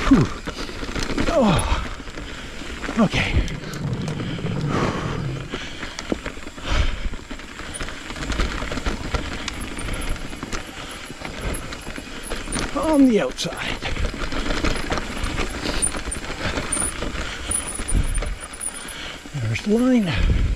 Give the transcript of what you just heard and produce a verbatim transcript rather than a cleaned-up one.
Whew. Oh, okay. On the outside. There's the line.